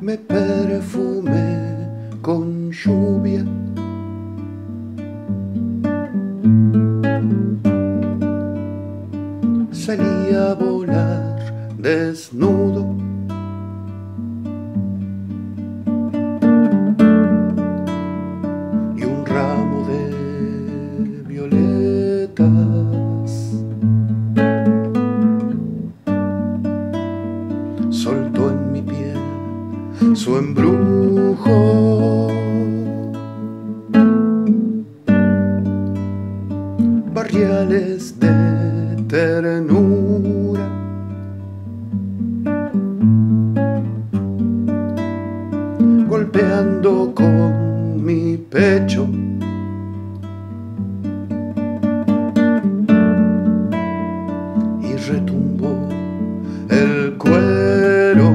me perfumé con lluvia. Salí a volar desnudo. Y un ramo de violetas soltó en mi piel su embrujo. Barriales de ternura golpeando con mi pecho. Y retumbó el cuero.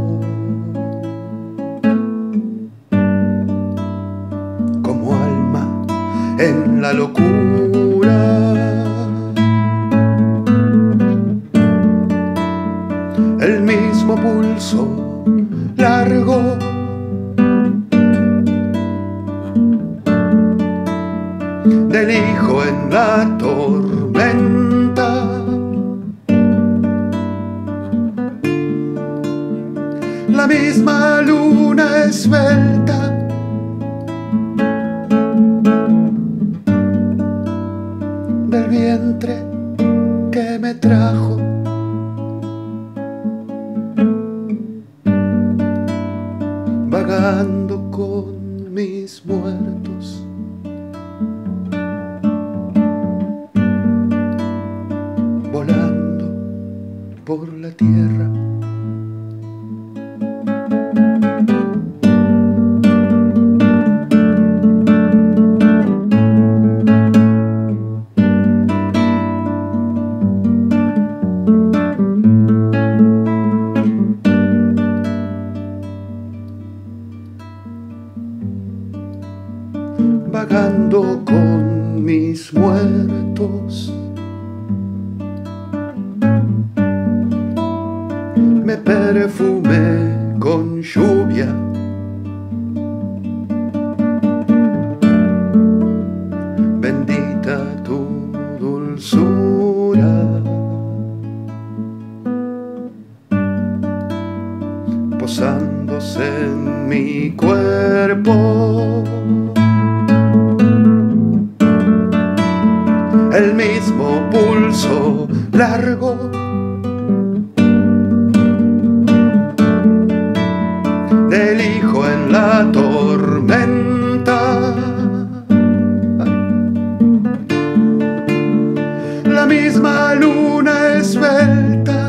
Como alma en la locura. El mismo pulso largo del hijo en la tormenta. La misma luna esbelta del vientre que me trajo. Vagando con mis muertos. Volando por la tierra. Vagando con mis muertos. Me perfumé con lluvia. Bendita tu dulzura. Posándose en mi cuerpo. El mismo pulso largo del hijo en la tormenta. La misma luna esbelta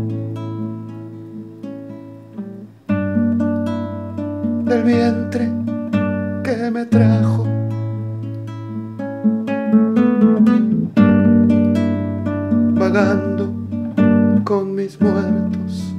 del vientre que me trajo. Vagando con mis muertos.